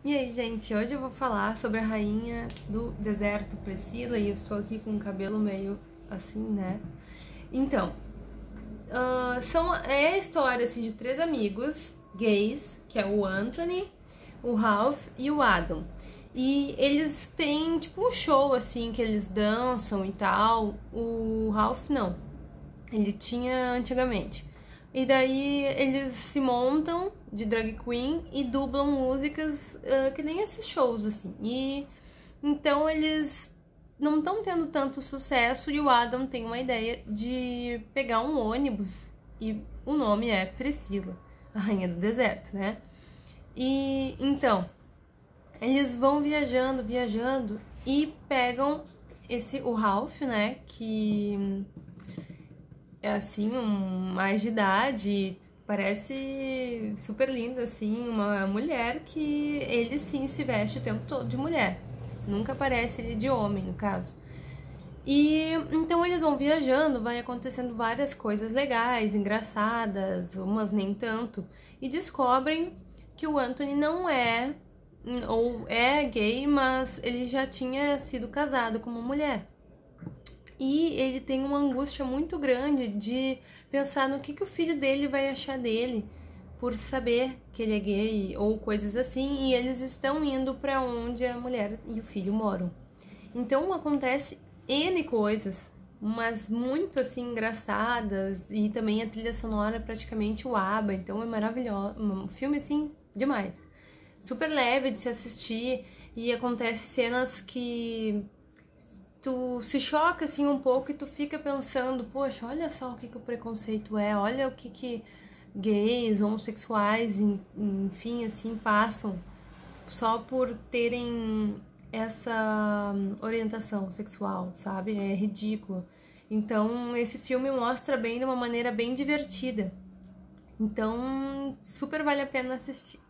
E aí, gente, hoje eu vou falar sobre a rainha do deserto, Priscila, e eu estou aqui com o cabelo meio assim, né? Então, é a história assim, de três amigos gays, que é o Anthony, o Ralph e o Adam. E eles têm tipo um show assim, que eles dançam e tal. O Ralph não, ele tinha antigamente. E daí eles se montam de drag queen e dublam músicas que nem esses shows, assim. E então eles não estão tendo tanto sucesso e o Adam tem uma ideia de pegar um ônibus e o nome é Priscila, a rainha do deserto, né? E então, eles vão viajando e pegam o Ralph, né, que é assim, mais de idade, parece super linda, assim, uma mulher que ele sim se veste o tempo todo de mulher. Nunca parece ele de homem, no caso. E então eles vão viajando, vai acontecendo várias coisas legais, engraçadas, umas nem tanto, e descobrem que o Anthony não é, ou é gay, mas ele já tinha sido casado com uma mulher. E ele tem uma angústia muito grande de pensar no que o filho dele vai achar dele por saber que ele é gay ou coisas assim, e eles estão indo para onde a mulher e o filho moram. Então acontece N coisas, mas muito assim engraçadas, e também a trilha sonora é praticamente o ABBA, então é maravilhoso, um filme assim demais. Super leve de se assistir e acontece cenas que tu se choca assim um pouco e tu fica pensando, poxa, olha só o que o preconceito é, olha o que gays, homossexuais, enfim, assim, passam só por terem essa orientação sexual, sabe? É ridículo. Então, esse filme mostra bem de uma maneira bem divertida. Então, super vale a pena assistir.